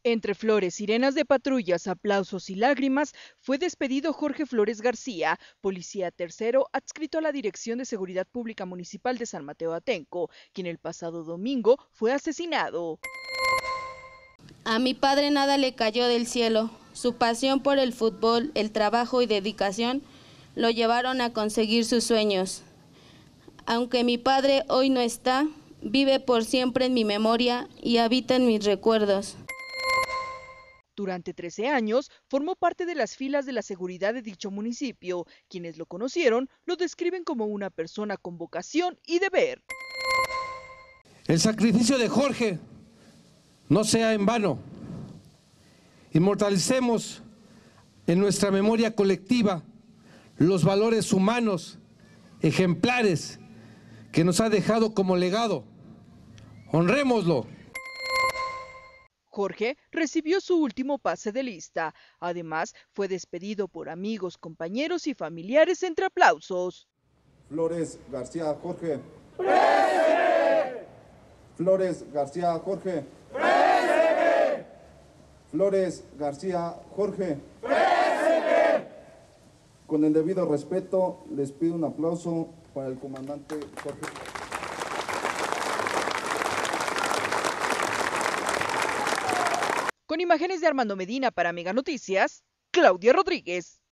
Entre flores, sirenas de patrullas, aplausos y lágrimas, fue despedido Jorge Flores García, policía tercero adscrito a la Dirección de Seguridad Pública Municipal de San Mateo Atenco, quien el pasado domingo fue asesinado. A mi padre nada le cayó del cielo. Su pasión por el fútbol, el trabajo y dedicación lo llevaron a conseguir sus sueños. Aunque mi padre hoy no está, vive por siempre en mi memoria y habita en mis recuerdos. Durante 13 años formó parte de las filas de la seguridad de dicho municipio. Quienes lo conocieron lo describen como una persona con vocación y deber. El sacrificio de Jorge no sea en vano. Inmortalicemos en nuestra memoria colectiva los valores humanos ejemplares que nos ha dejado como legado. Honrémoslo. Jorge recibió su último pase de lista. Además, fue despedido por amigos, compañeros y familiares entre aplausos. Flores García Jorge. ¡Presente! Flores García Jorge. ¡Presente! Flores García Jorge. ¡Presente! Con el debido respeto, les pido un aplauso para el comandante Jorge. Con imágenes de Armando Medina para Mega Noticias, Claudia Rodríguez.